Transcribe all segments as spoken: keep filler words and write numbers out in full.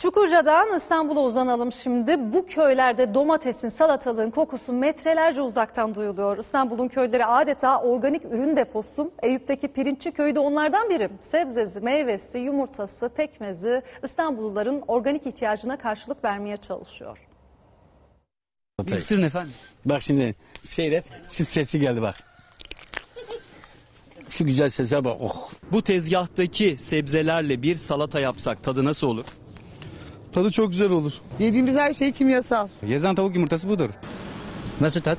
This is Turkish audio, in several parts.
Çukurca'dan İstanbul'a uzanalım şimdi. Bu köylerde domatesin, salatalığın kokusu metrelerce uzaktan duyuluyor. İstanbul'un köyleri adeta organik ürün deposu. Eyüp'teki Pirinççi köyü de onlardan biri. Sebzesi, meyvesi, yumurtası, pekmezi İstanbulluların organik ihtiyacına karşılık vermeye çalışıyor. Bir ısırın efendim. Bak şimdi seyret, siz sesi geldi bak. Şu güzel sese bak. Oh. Bu tezgahtaki sebzelerle bir salata yapsak tadı nasıl olur? Tadı çok güzel olur. Yediğimiz her şey kimyasal. Gezen tavuk yumurtası budur. Nasıl tat?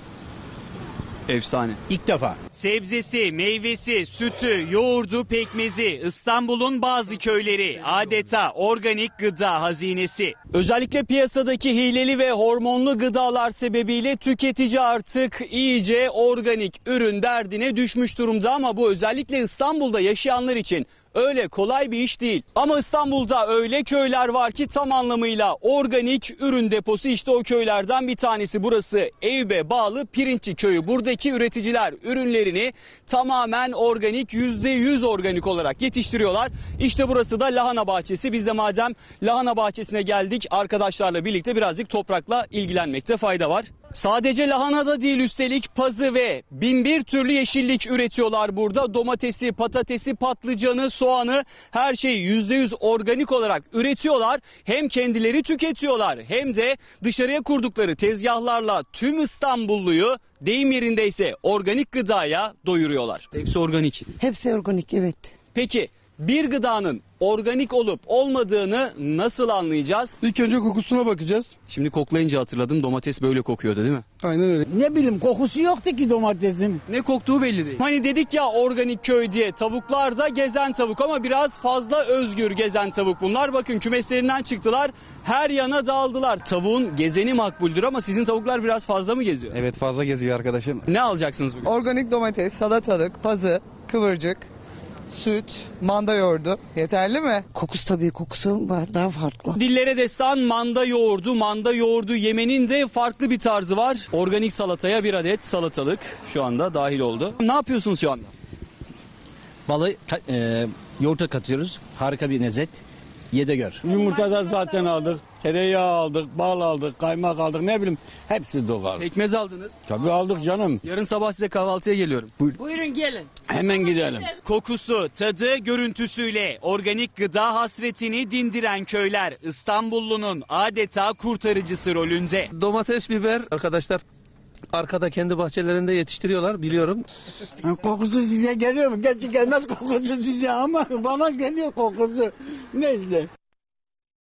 Efsane. İlk defa. Sebzesi, meyvesi, sütü, yoğurdu, pekmezi, İstanbul'un bazı köyleri adeta organik gıda hazinesi. Özellikle piyasadaki hileli ve hormonlu gıdalar sebebiyle tüketici artık iyice organik ürün derdine düşmüş durumda ama bu özellikle İstanbul'da yaşayanlar için öyle kolay bir iş değil. Ama İstanbul'da öyle köyler var ki tam anlamıyla organik ürün deposu. İşte o köylerden bir tanesi burası. Eyüp'e bağlı Pirinççi köyü. Buradaki üreticiler ürünlerini tamamen organik, yüzde yüz organik olarak yetiştiriyorlar. İşte burası da lahana bahçesi. Biz de madem lahana bahçesine geldik, arkadaşlarla birlikte birazcık toprakla ilgilenmekte fayda var. Sadece lahana da değil, üstelik pazı ve bin bir türlü yeşillik üretiyorlar burada. Domatesi, patatesi, patlıcanı, soğanı, her şeyi yüzde yüz organik olarak üretiyorlar. Hem kendileri tüketiyorlar hem de dışarıya kurdukları tezgahlarla tüm İstanbulluyu, deyim yerindeyse organik gıdaya doyuruyorlar. Hepsi organik. Hepsi organik, evet. Peki bir gıdanın organik olup olmadığını nasıl anlayacağız? İlk önce kokusuna bakacağız. Şimdi koklayınca hatırladım, domates böyle kokuyordu değil mi? Aynen öyle. Ne bileyim, kokusu yoktu ki domatesin. Ne koktuğu belli değil. Hani dedik ya organik köy diye, tavuklar da gezen tavuk ama biraz fazla özgür gezen tavuk bunlar. Bakın kümeslerinden çıktılar, her yana dağıldılar. Tavuğun gezeni makbuldür ama sizin tavuklar biraz fazla mı geziyor? Evet, fazla geziyor arkadaşım. Ne alacaksınız bugün? Organik domates, salatalık, pazı, kıvırcık, süt, manda yoğurdu. Yeterli mi? Kokusu tabii, kokusu daha farklı. Dillere destan manda yoğurdu. Manda yoğurdu yemenin de farklı bir tarzı var. Organik salataya bir adet salatalık şu anda dahil oldu. Ne yapıyorsunuz şu anda? Balı e, yoğurta katıyoruz. Harika bir lezzet. Ye de gör. Yumurta da zaten aldık. Tereyağı aldık, bal aldık, kaymak aldık, ne bileyim, hepsi doğal. Pekmez aldınız. Tabii aldık canım. Yarın sabah size kahvaltıya geliyorum. Buyurun gelin. Hemen gidelim. Kokusu, tadı, görüntüsüyle organik gıda hasretini dindiren köyler İstanbullunun adeta kurtarıcısı rolünde. Domates, biber arkadaşlar arkada kendi bahçelerinde yetiştiriyorlar, biliyorum. Kokusu size geliyor mu? Gerçi gelmez kokusu size ama bana geliyor kokusu. Neyse.